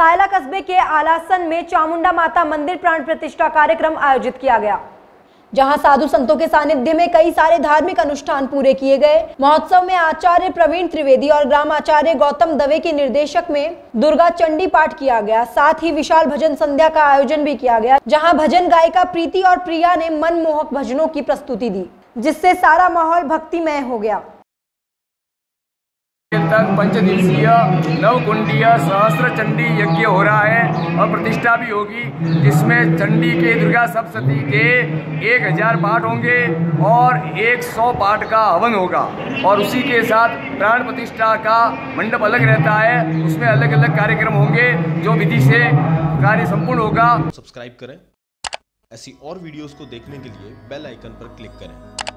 सायला कस्बे के आलासन में चामुंडा माता मंदिर प्राण प्रतिष्ठा कार्यक्रम आयोजित किया गया, जहां साधु संतों के सानिध्य में कई सारे धार्मिक अनुष्ठान पूरे किए गए। महोत्सव में आचार्य प्रवीण त्रिवेदी और ग्राम आचार्य गौतम दवे के निर्देशक में दुर्गा चंडी पाठ किया गया। साथ ही विशाल भजन संध्या का आयोजन भी किया गया, जहां भजन गायिका प्रीति और प्रिया ने मनमोहक भजनों की प्रस्तुति दी, जिससे सारा माहौल भक्तिमय हो गया। पंचदिवसीय नवकुंडीय सहस्त्र चंडी यज्ञ हो रहा है और प्रतिष्ठा भी होगी, जिसमें चंडी के दुर्गा सप्तशती के 1000 पाठ होंगे और 100 पाठ का हवन होगा और उसी के साथ प्राण प्रतिष्ठा का मंडप अलग रहता है, उसमें अलग अलग कार्यक्रम होंगे जो विधि से कार्य संपूर्ण होगा। सब्सक्राइब करें, ऐसी और वीडियोस को देखने के लिए बेल आइकन पर क्लिक करें।